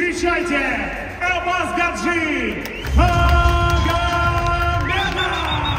Встречайте, Абазгаджи Магомедов!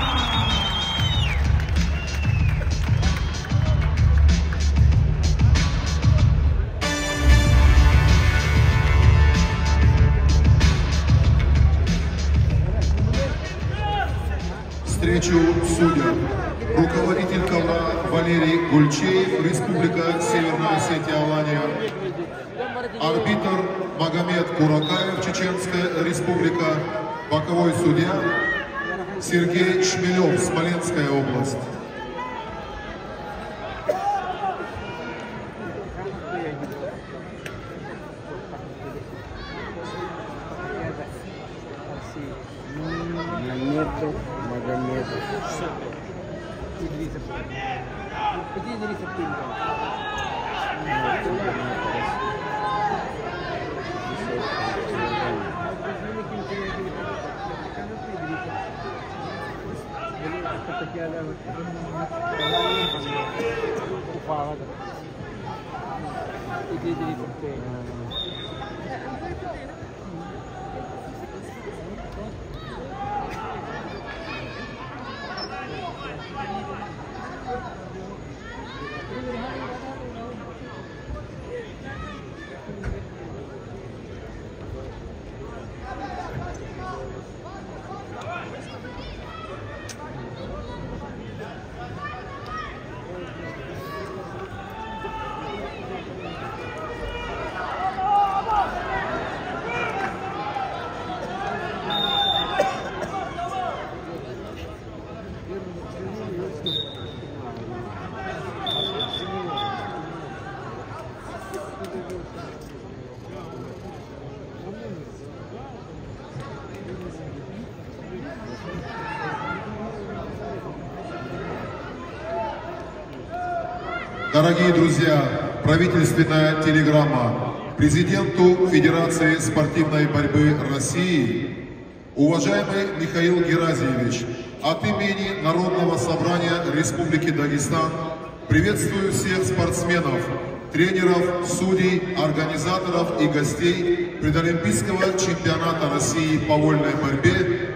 Встречу судьям. Руководитель ковра Валерий Гульчеев, Республика Северная Осетия-Алания. Арбитр Магомед Куракаев, Чеченская Республика. Боковой судья Сергей Шмелев, Смоленская область. Магомедов. Дорогие друзья, правительственная телеграмма президенту Федерации спортивной борьбы России. Уважаемый Михаил Геразиевич, от имени Народного собрания Республики Дагестан приветствую всех спортсменов, тренеров, судей, организаторов и гостей предолимпийского чемпионата России по вольной борьбе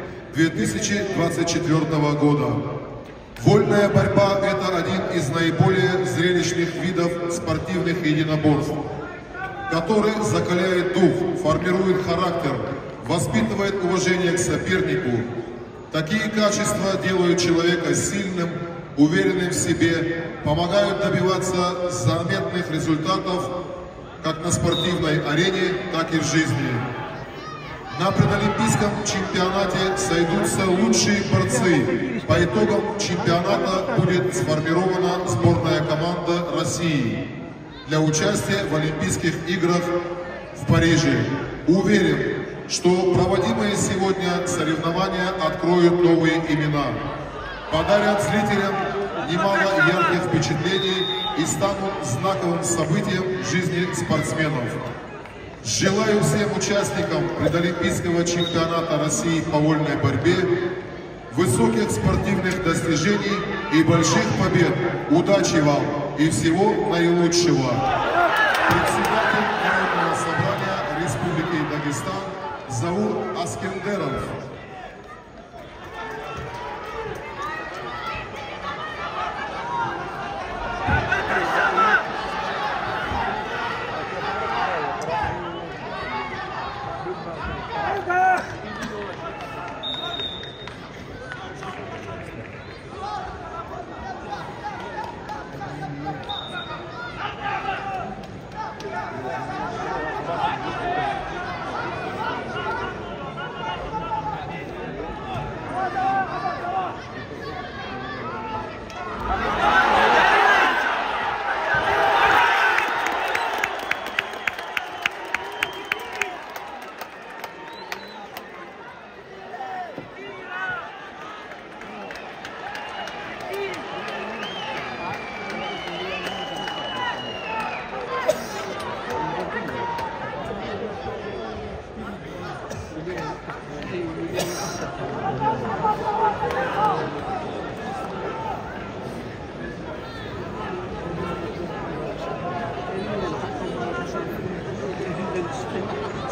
2024 года. Вольная борьба – это один из наиболее зрелищных видов спортивных единоборств, который закаляет дух, формирует характер, воспитывает уважение к сопернику. Такие качества делают человека сильным, уверенным в себе, помогают добиваться заметных результатов как на спортивной арене, так и в жизни. На предолимпийском чемпионате сойдутся лучшие борцы. По итогам чемпионата будет сформирована сборная команда России для участия в Олимпийских играх в Париже. Уверен, что проводимые сегодня соревнования откроют новые имена, подарят зрителям немало ярких впечатлений и станут знаковым событием в жизни спортсменов. Желаю всем участникам предолимпийского чемпионата России по вольной борьбе высоких спортивных достижений и больших побед. Удачи вам и всего наилучшего. Председатель Народного собрания Республики Дагестан Заур Аскендеров.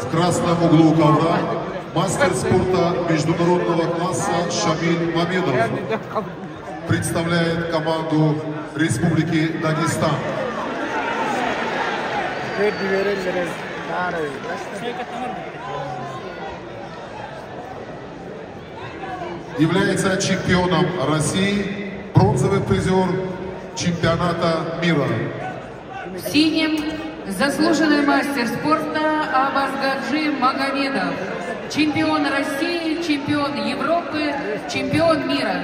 В красном углу ковра мастер спорта международного класса Шамиль Мамедов представляет команду Республики Дагестан. Является чемпионом России, бронзовый призер чемпионата мира. В синем заслуженный мастер спорта Абазгаджи Магомедов, чемпион России, чемпион Европы, чемпион мира.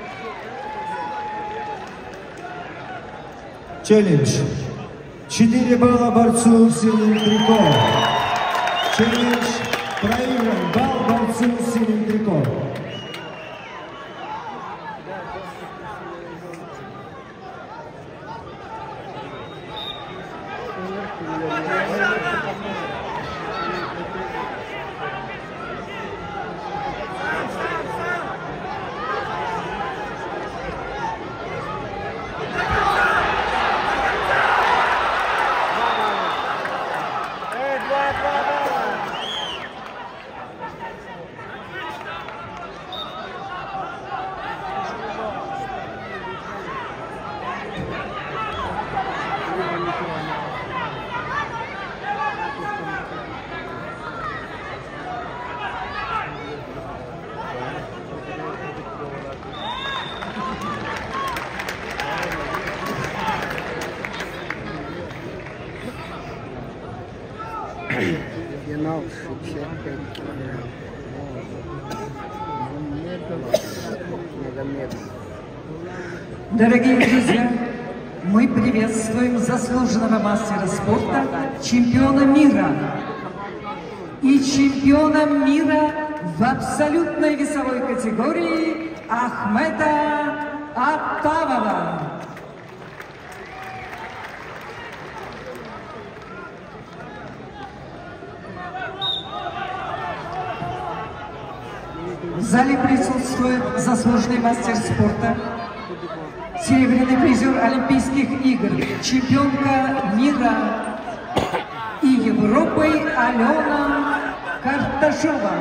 Челлендж. 4 балла борцу в синем трико. Челлендж проигран. Балл борцу в синем трико. Финал 65 килограмм. Магомедов. Дорогие друзья, мы приветствуем заслуженного мастера спорта, чемпиона мира и чемпиона мира в абсолютной весовой категории Ахмеда Аттавова. В зале присутствует заслуженный мастер спорта, серебряный призер Олимпийских игр, чемпионка мира и Европы Алена Карташова.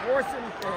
8-5.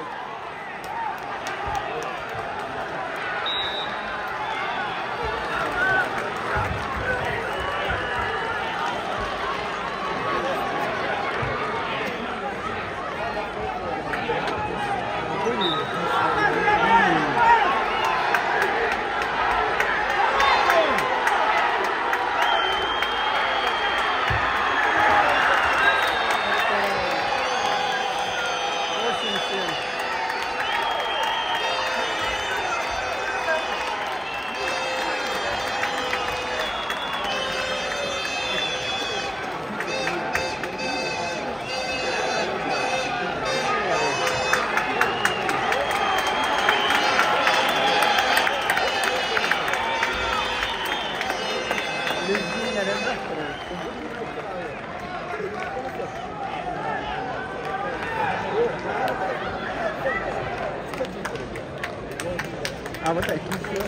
А вот такие все.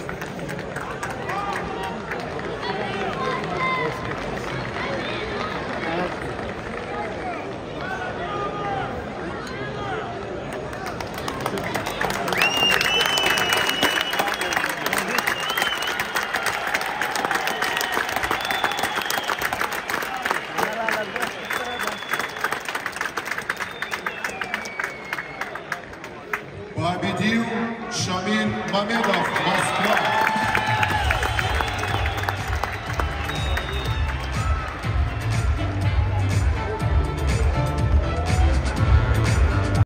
Победил Шамиль Мамедов.